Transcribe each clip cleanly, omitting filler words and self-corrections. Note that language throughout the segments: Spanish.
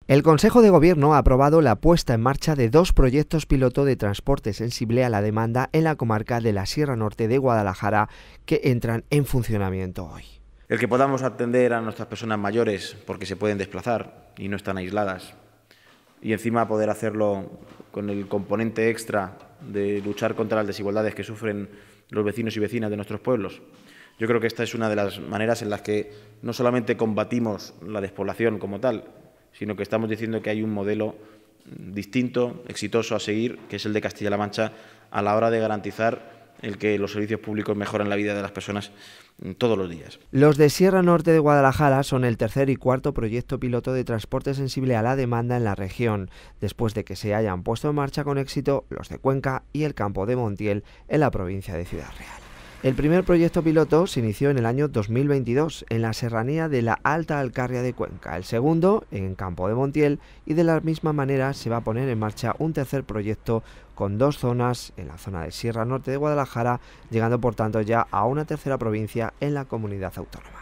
El Consejo de Gobierno ha aprobado la puesta en marcha de 2 proyectos piloto de transporte sensible a la demanda en la comarca de la Sierra Norte de Guadalajara que entran en funcionamiento hoy. El que podamos atender a nuestras personas mayores porque se pueden desplazar y no están aisladas, y encima poder hacerlo con el componente extra de luchar contra las desigualdades que sufren los vecinos y vecinas de nuestros pueblos. Yo creo que esta es una de las maneras en las que no solamente combatimos la despoblación como tal, sino que estamos diciendo que hay un modelo distinto, exitoso a seguir, que es el de Castilla-La Mancha, a la hora de garantizar el que los servicios públicos mejoran la vida de las personas todos los días. Los de Sierra Norte de Guadalajara son el tercer y cuarto proyecto piloto de transporte sensible a la demanda en la región, después de que se hayan puesto en marcha con éxito los de Cuenca y el Campo de Montiel en la provincia de Ciudad Real. El primer proyecto piloto se inició en el año 2022 en la serranía de la Alta Alcarria de Cuenca, el segundo en Campo de Montiel, y de la misma manera se va a poner en marcha un tercer proyecto con 2 zonas en la zona de Sierra Norte de Guadalajara, llegando por tanto ya a una tercera provincia en la comunidad autónoma.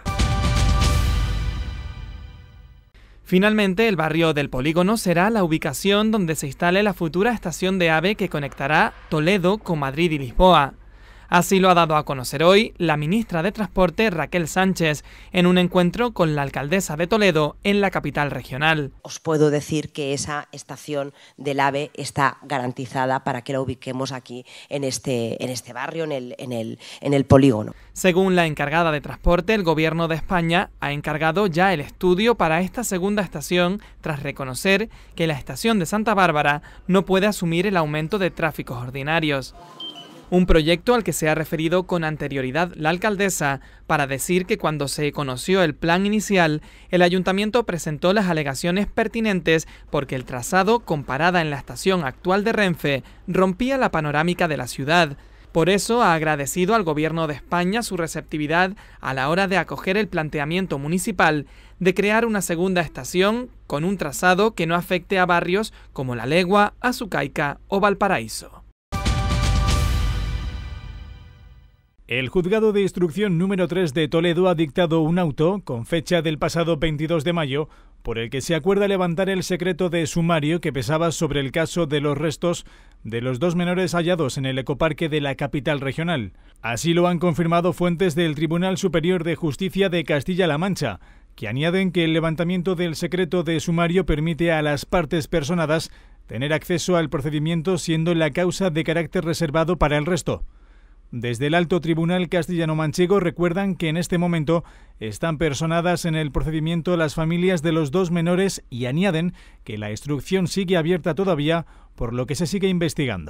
Finalmente, el barrio del Polígono será la ubicación donde se instale la futura estación de AVE que conectará Toledo con Madrid y Lisboa. Así lo ha dado a conocer hoy la ministra de Transporte, Raquel Sánchez, en un encuentro con la alcaldesa de Toledo en la capital regional. Os puedo decir que esa estación del AVE está garantizada para que la ubiquemos aquí en este barrio, en el Polígono. Según la encargada de transporte, el Gobierno de España ha encargado ya el estudio para esta segunda estación tras reconocer que la estación de Santa Bárbara no puede asumir el aumento de tráficos ordinarios. Un proyecto al que se ha referido con anterioridad la alcaldesa para decir que cuando se conoció el plan inicial, el ayuntamiento presentó las alegaciones pertinentes porque el trazado, comparada en la estación actual de Renfe, rompía la panorámica de la ciudad. Por eso ha agradecido al Gobierno de España su receptividad a la hora de acoger el planteamiento municipal de crear una segunda estación con un trazado que no afecte a barrios como La Legua, Azucaica o Valparaíso. El Juzgado de Instrucción número 3 de Toledo ha dictado un auto, con fecha del pasado 22 de mayo, por el que se acuerda levantar el secreto de sumario que pesaba sobre el caso de los restos de los 2 menores hallados en el ecoparque de la capital regional. Así lo han confirmado fuentes del Tribunal Superior de Justicia de Castilla-La Mancha, que añaden que el levantamiento del secreto de sumario permite a las partes personadas tener acceso al procedimiento, siendo la causa de carácter reservado para el resto. Desde el Alto Tribunal castellano-manchego recuerdan que en este momento están personadas en el procedimiento las familias de los 2 menores y añaden que la instrucción sigue abierta todavía, por lo que se sigue investigando.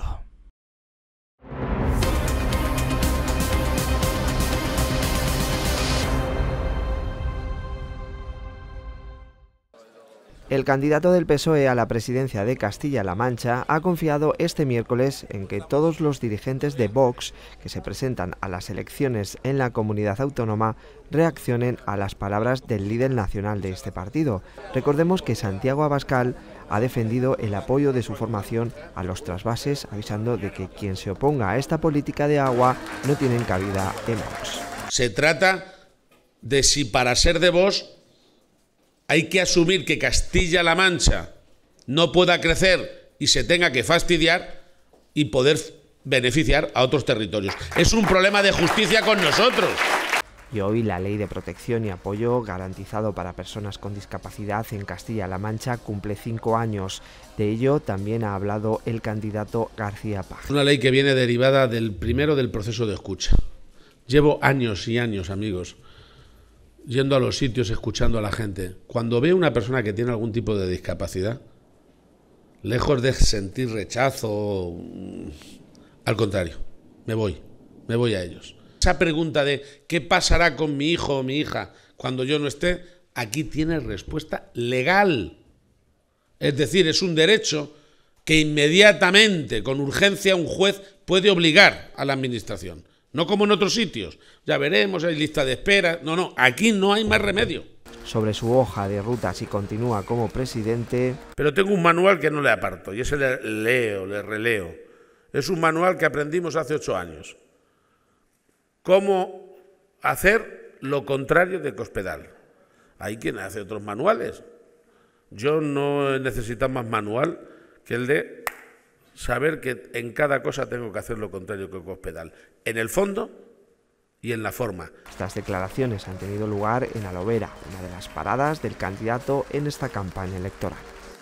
El candidato del PSOE a la presidencia de Castilla-La Mancha ha confiado este miércoles en que todos los dirigentes de Vox que se presentan a las elecciones en la comunidad autónoma reaccionen a las palabras del líder nacional de este partido. Recordemos que Santiago Abascal ha defendido el apoyo de su formación a los trasvases, avisando de que quien se oponga a esta política de agua no tienen cabida en Vox. Se trata de si para ser de Vox hay que asumir que Castilla-La Mancha no pueda crecer y se tenga que fastidiar y poder beneficiar a otros territorios. Es un problema de justicia con nosotros. Y hoy la Ley de Protección y Apoyo garantizado para personas con discapacidad en Castilla-La Mancha cumple 5 años. De ello también ha hablado el candidato García Page. Una ley que viene derivada del proceso de escucha. Llevo años y años, amigos, yendo a los sitios, escuchando a la gente. Cuando veo una persona que tiene algún tipo de discapacidad, lejos de sentir rechazo, al contrario, me voy a ellos. Esa pregunta de ¿qué pasará con mi hijo o mi hija cuando yo no esté? Aquí tiene respuesta legal. Es decir, es un derecho que inmediatamente, con urgencia, un juez puede obligar a la administración. No como en otros sitios. Ya veremos, hay lista de espera. No, aquí no hay más remedio. Sobre su hoja de ruta si continúa como presidente. Pero tengo un manual que no le aparto, y ese le releo. Es un manual que aprendimos hace 8 años. Cómo hacer lo contrario de Cospedal. Hay quien hace otros manuales. Yo no he necesitado más manual que el de saber que en cada cosa tengo que hacer lo contrario que Cospedal, en el fondo y en la forma. Estas declaraciones han tenido lugar en Alovera, una de las paradas del candidato en esta campaña electoral.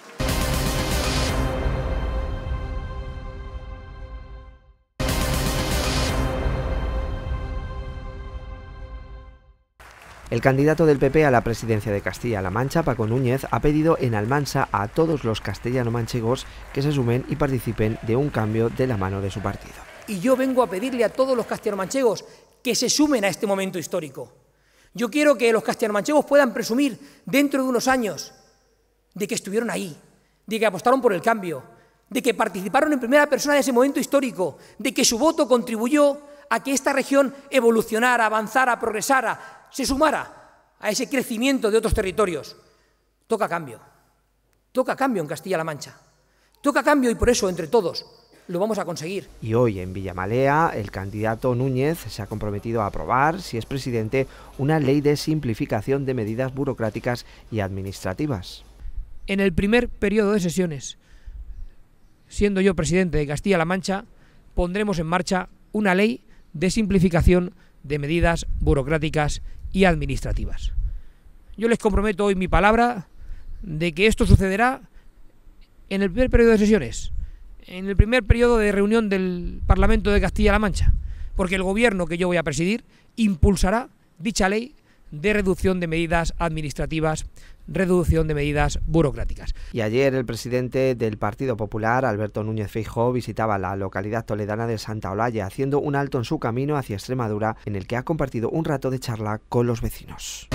El candidato del PP a la presidencia de Castilla-La Mancha, Paco Núñez, ha pedido en Almansa a todos los castellano-manchegos que se sumen y participen de un cambio de la mano de su partido. Y yo vengo a pedirle a todos los castellano-manchegos que se sumen a este momento histórico. Yo quiero que los castellano-manchegos puedan presumir dentro de unos años de que estuvieron ahí, de que apostaron por el cambio, de que participaron en primera persona en ese momento histórico, de que su voto contribuyó a que esta región evolucionara, avanzara, progresara, se sumara a ese crecimiento de otros territorios. Toca cambio en Castilla-La Mancha, toca cambio y por eso entre todos lo vamos a conseguir. Y hoy en Villamalea el candidato Núñez se ha comprometido a aprobar, si es presidente, una ley de simplificación de medidas burocráticas y administrativas. En el primer periodo de sesiones, siendo yo presidente de Castilla-La Mancha, pondremos en marcha una ley de simplificación de medidas burocráticas y administrativas. Yo les comprometo hoy mi palabra de que esto sucederá en el primer periodo de sesiones, en el primer periodo de reunión del Parlamento de Castilla-La Mancha, porque el gobierno que yo voy a presidir impulsará dicha ley de reducción de medidas administrativas, reducción de medidas burocráticas. Y ayer el presidente del Partido Popular, Alberto Núñez Feijóo, visitaba la localidad toledana de Santa Olalla, haciendo un alto en su camino hacia Extremadura, en el que ha compartido un rato de charla con los vecinos.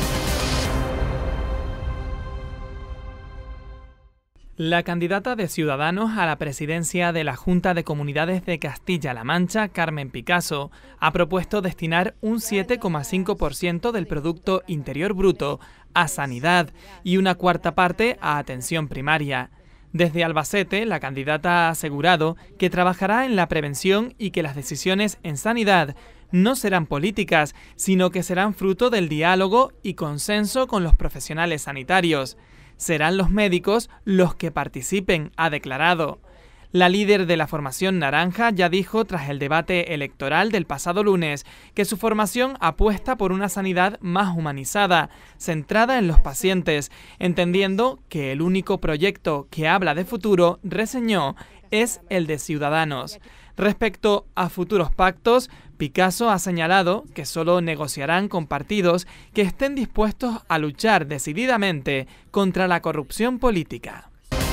La candidata de Ciudadanos a la presidencia de la Junta de Comunidades de Castilla-La Mancha, Carmen Picasso, ha propuesto destinar un 7,5% del Producto Interior Bruto a sanidad y una cuarta parte a atención primaria. Desde Albacete, la candidata ha asegurado que trabajará en la prevención y que las decisiones en sanidad no serán políticas, sino que serán fruto del diálogo y consenso con los profesionales sanitarios. Serán los médicos los que participen, ha declarado. La líder de la formación naranja ya dijo tras el debate electoral del pasado lunes que su formación apuesta por una sanidad más humanizada, centrada en los pacientes, entendiendo que el único proyecto que habla de futuro, reseñó, es el de Ciudadanos. Respecto a futuros pactos, Picasso ha señalado que solo negociarán con partidos que estén dispuestos a luchar decididamente contra la corrupción política.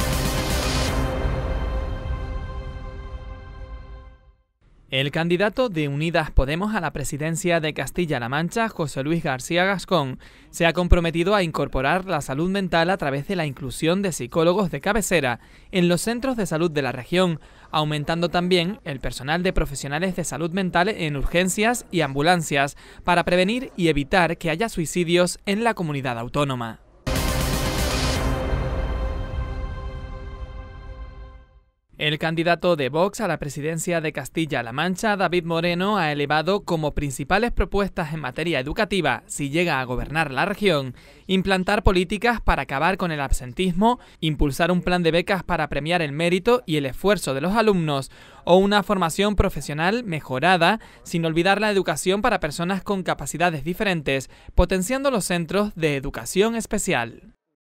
El candidato de Unidas Podemos a la presidencia de Castilla-La Mancha, José Luis García Gascón, se ha comprometido a incorporar la salud mental a través de la inclusión de psicólogos de cabecera en los centros de salud de la región, aumentando también el personal de profesionales de salud mental en urgencias y ambulancias para prevenir y evitar que haya suicidios en la comunidad autónoma. El candidato de Vox a la presidencia de Castilla-La Mancha, David Moreno, ha elevado como principales propuestas en materia educativa, si llega a gobernar la región, implantar políticas para acabar con el absentismo, impulsar un plan de becas para premiar el mérito y el esfuerzo de los alumnos, o una formación profesional mejorada, sin olvidar la educación para personas con capacidades diferentes, potenciando los centros de educación especial.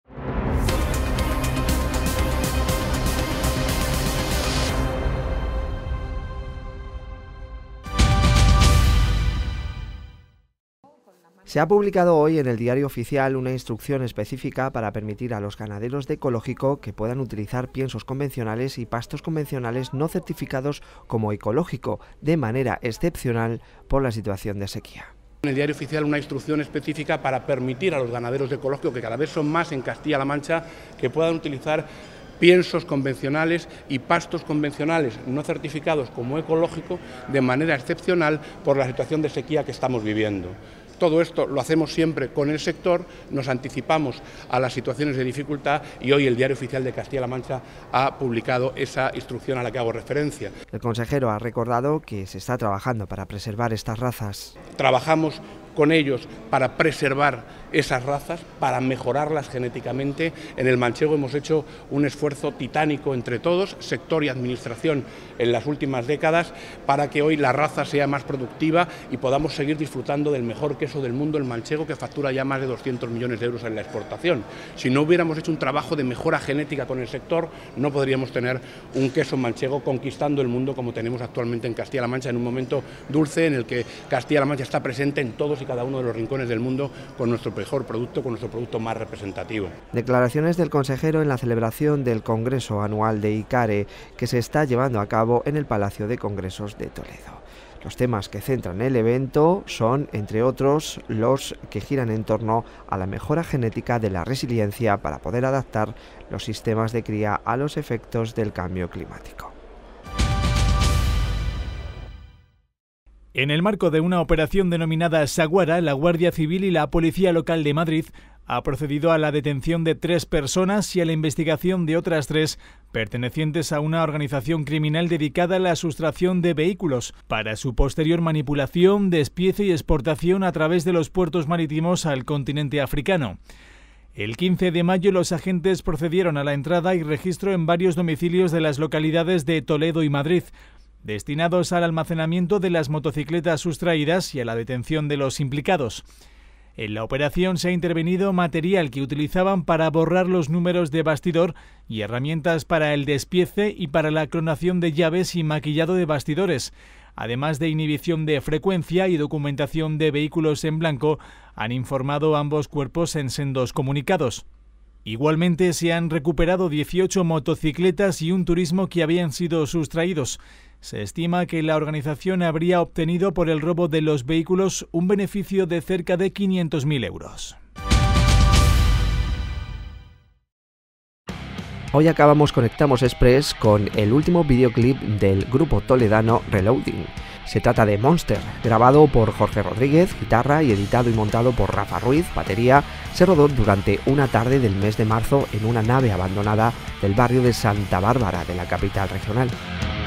Se ha publicado hoy en el Diario Oficial una instrucción específica para permitir a los ganaderos de ecológico que puedan utilizar piensos convencionales y pastos convencionales no certificados como ecológico, de manera excepcional por la situación de sequía. En el Diario Oficial una instrucción específica para permitir a los ganaderos de ecológico, que cada vez son más en Castilla-La Mancha, que puedan utilizar piensos convencionales y pastos convencionales no certificados como ecológico de manera excepcional por la situación de sequía que estamos viviendo. Todo esto lo hacemos siempre con el sector, nos anticipamos a las situaciones de dificultad y hoy el Diario Oficial de Castilla-La Mancha ha publicado esa instrucción a la que hago referencia. El consejero ha recordado que se está trabajando para preservar estas razas. Trabajamos con ellos para preservar esas razas, para mejorarlas genéticamente. En el manchego hemos hecho un esfuerzo titánico entre todos, sector y administración, en las últimas décadas, para que hoy la raza sea más productiva y podamos seguir disfrutando del mejor queso del mundo, el manchego, que factura ya más de 200 millones de euros en la exportación. Si no hubiéramos hecho un trabajo de mejora genética con el sector, no podríamos tener un queso manchego conquistando el mundo como tenemos actualmente en Castilla-La Mancha, en un momento dulce en el que Castilla-La Mancha está presente en todos y cada uno de los rincones del mundo con nuestro mejor producto, con nuestro producto más representativo. Declaraciones del consejero en la celebración del Congreso Anual de ICARE, que se está llevando a cabo en el Palacio de Congresos de Toledo. Los temas que centran el evento son, entre otros, los que giran en torno a la mejora genética de la resiliencia para poder adaptar los sistemas de cría a los efectos del cambio climático. En el marco de una operación denominada Saguara, la Guardia Civil y la Policía Local de Madrid ha procedido a la detención de 3 personas y a la investigación de otras 3 pertenecientes a una organización criminal dedicada a la sustracción de vehículos para su posterior manipulación, despiece y exportación a través de los puertos marítimos al continente africano. El 15 de mayo los agentes procedieron a la entrada y registro en varios domicilios de las localidades de Toledo y Madrid, destinados al almacenamiento de las motocicletas sustraídas y a la detención de los implicados. En la operación se ha intervenido material que utilizaban para borrar los números de bastidor y herramientas para el despiece y para la clonación de llaves y maquillado de bastidores, además de inhibición de frecuencia y documentación de vehículos en blanco, han informado ambos cuerpos en sendos comunicados. Igualmente se han recuperado 18 motocicletas y un turismo que habían sido sustraídos. Se estima que la organización habría obtenido por el robo de los vehículos un beneficio de cerca de 500.000 euros. Hoy Conectamos Express con el último videoclip del grupo toledano Reloading. Se trata de Monster, grabado por Jorge Rodríguez, guitarra, y editado y montado por Rafa Ruiz, batería. Se rodó durante una tarde del mes de marzo en una nave abandonada del barrio de Santa Bárbara de la capital regional.